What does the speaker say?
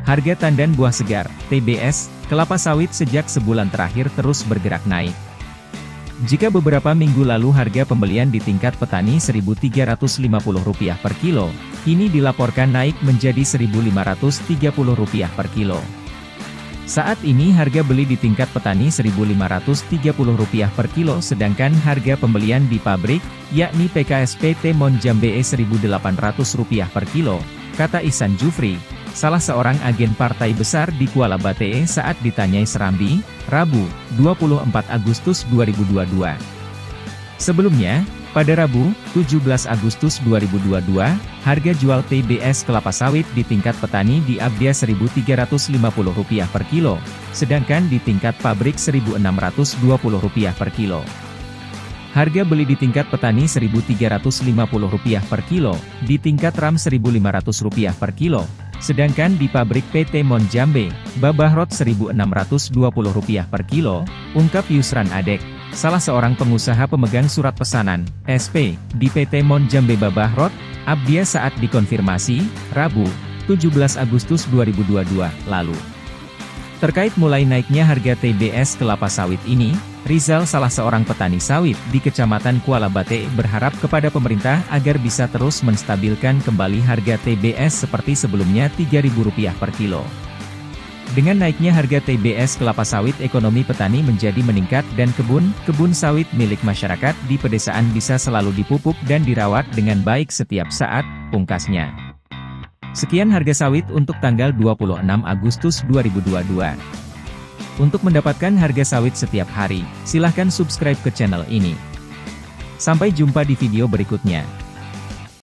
Harga tandan buah segar, TBS, kelapa sawit sejak sebulan terakhir terus bergerak naik. Jika beberapa minggu lalu harga pembelian di tingkat petani Rp1.350 per kilo, kini dilaporkan naik menjadi Rp1.530 per kilo. Saat ini harga beli di tingkat petani Rp1.530 per kilo, sedangkan harga pembelian di pabrik, yakni PKSP Mon Jambe Rp1.800 per kilo, kata Ihsan Jufri, salah seorang agen partai besar di Kuala Bate saat ditanyai Serambi, Rabu, 24 Agustus 2022. Sebelumnya, pada Rabu, 17 Agustus 2022, harga jual TBS kelapa sawit di tingkat petani di Abdia Rp1.350 per kilo, sedangkan di tingkat pabrik Rp1.620 per kilo. Harga beli di tingkat petani Rp1.350 per kilo, di tingkat RAM Rp1.500 per kilo, sedangkan di pabrik PT Mon Jambe, Babahrot Rp1.620 per kilo, ungkap Yusran Adek, salah seorang pengusaha pemegang surat pesanan, SP, di PT Mon Jambe Babahrot, Abdia saat dikonfirmasi, Rabu, 17 Agustus 2022, lalu. Terkait mulai naiknya harga TBS kelapa sawit ini, Rizal salah seorang petani sawit di Kecamatan Kuala Bate berharap kepada pemerintah agar bisa terus menstabilkan kembali harga TBS seperti sebelumnya Rp3.000 per kilo. Dengan naiknya harga TBS kelapa sawit, ekonomi petani menjadi meningkat dan kebun sawit milik masyarakat di pedesaan bisa selalu dipupuk dan dirawat dengan baik setiap saat, pungkasnya. Sekian harga sawit untuk tanggal 26 Agustus 2022. Untuk mendapatkan harga sawit setiap hari, silahkan subscribe ke channel ini. Sampai jumpa di video berikutnya.